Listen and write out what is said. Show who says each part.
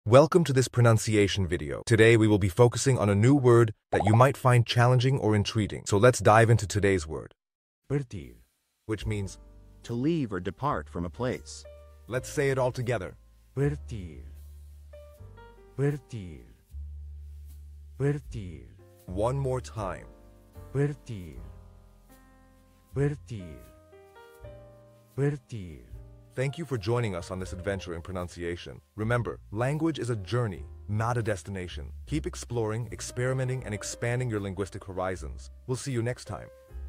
Speaker 1: Welcome to this pronunciation video. Today we will be focusing on a new word that you might find challenging or intriguing. So let's dive into today's word,
Speaker 2: Partir.
Speaker 1: which means,
Speaker 2: To leave or depart from a place.
Speaker 1: let's say it all together.
Speaker 2: Partir. Partir. Partir.
Speaker 1: One more time.
Speaker 2: Partir. Partir. Partir.
Speaker 1: Thank you for joining us on this adventure in pronunciation. Remember, language is a journey, not a destination. Keep exploring, experimenting, and expanding your linguistic horizons. We'll see you next time.